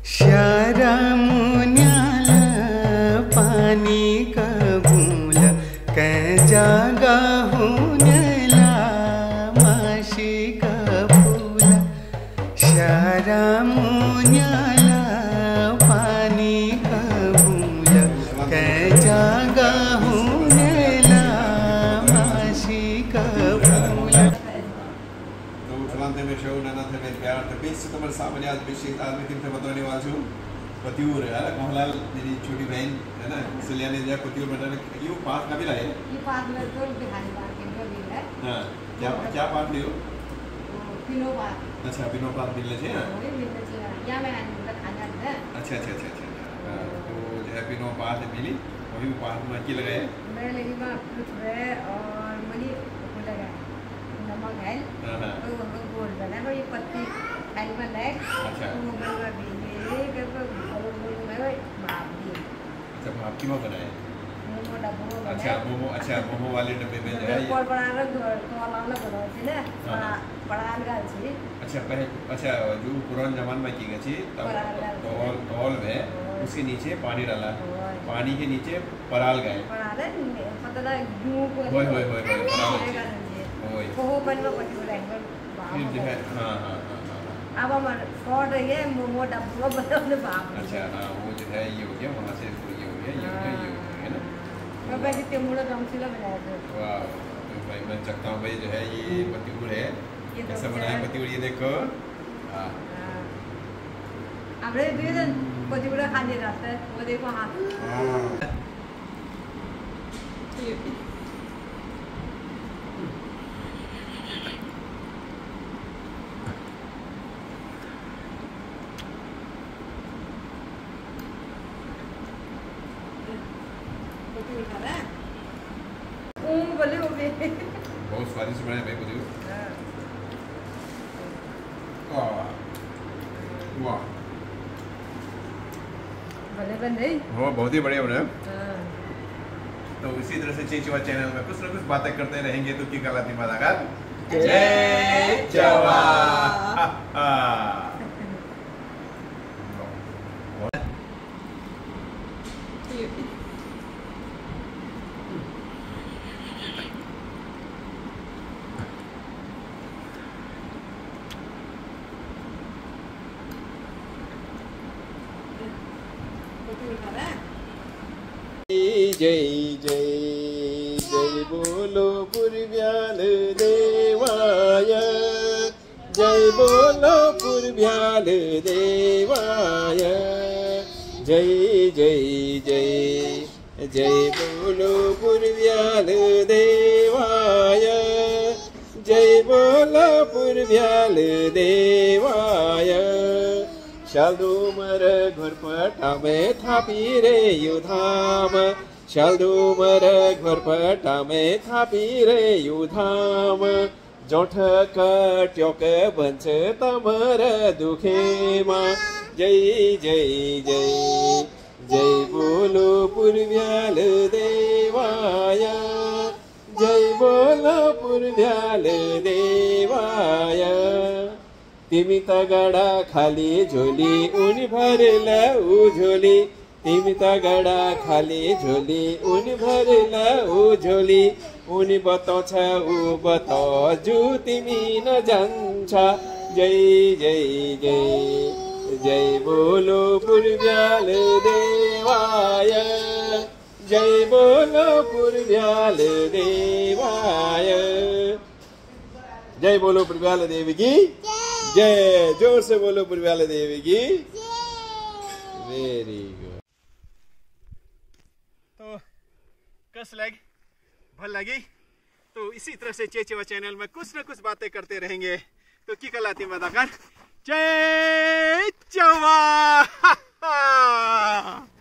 श्यारा मुन्याला पानी कबूल कै जागा हुन्याला माशी कबूल श्यारा मुन्याला पानी कबूल कै जागा हुन्याला माशी कबूल में शो नाना थे में प्यार तो बेस से तुम्हारे सामने आज बेसिक आज में तुमसे बताने वाला हूँ पतियूर है ना मोहनलाल मेरी छोटी बहन है ना इसलिए ने जब पतियूर बनाने ये पार्ट का भी लाए ये पार्ट में तो बिहारी पार्ट के भी है हाँ क्या पार्ट लियो पिनो पार्ट अच्छा पिनो पार्ट मिलने चाहिए ना वही मिलने चाहिए या मैं आज खाना है अच्छा तो जो है पिनो पार्ट मिली वही पार्ट में की लगाए मैं लगी बात कुछ है और मनी को लगा नमक है तो हम लोग बोल बना वो ये पत्ती खाली बना है अच्छा वो बना भी ये के बोल में भाप दी अच्छा भाप की बनाए मोमो डब्बो अच्छा मोमो वाले डब्बे में जो है ये और बना रहा तो वाला बना थी ना बड़ा गाल छी अच्छा जो पुरान जमाने में की गई थी तौल में उसके नीचे पानी डाला पानी के नीचे पराल गए पता क्यों होय पराल वो बनवा पड़ी रहेंगे फिर जो है हाँ अब हमारे फॉर्ड है मोमो डब्बो बदलने भाप अच्छा हाँ वो जो है ये हो गया वहाँ से ये हो गया है ना मैं वैसे तेमुड़ा रमसीला बनाया था वाह तो भाई मैं चखता हूँ भाई जो है ये पतिगुड़ है कैसा बनाया पतिगुड़ ये देखो हाँ हमने दो दिन पतिगुड़ा खाने जाते हैं वो देखो हाँ बहुत स्वादिष्ट बनाया भाई पतिगुड़ वाह भले बन रही हो बहुत ही बढ़िया बनाया तो इसी तरह से चेचवा चैनल में कुछ ना कुछ बातें करते रहेंगे तो की कलाती मादागार जय जवान जय जय जय बोलो पुरब्याल देवाय जय बोलो पुरब्याल देवाय जय जय जय जय बोलो पुरब्याल देवाय जय बोलो पुरब्याल देवाय शालडूमर घोरपटा में थापी रे युधाम शालडूमर घोरपटा में थापी रे युधाम जोठ कट्योक बन्छ तमर दुखेमा जय जय जय जय बोलो पुरब्याल देवाय जय बोलो पुरब्याल देवाय तिमी त गडा खाली झोली उनी भरेला उ झोली तिमी त गडा खाली झोली उनी भरेला उ झोली उनी बताउँछ उ बताजु तिमी न जान्छ जय जय जय जय बोलो पुरब्याल देवाय जय बोलो पुरब्याल देवाय जय बोलो पुरब्याल देवी की जय जोर से बोलो पुरब्याल देवी की वेरी गुड तो कस लग भल लगी तो इसी तरह से चेचवा चैनल में कुछ न कुछ बातें करते रहेंगे तो की कलाती मदाकार जय जवान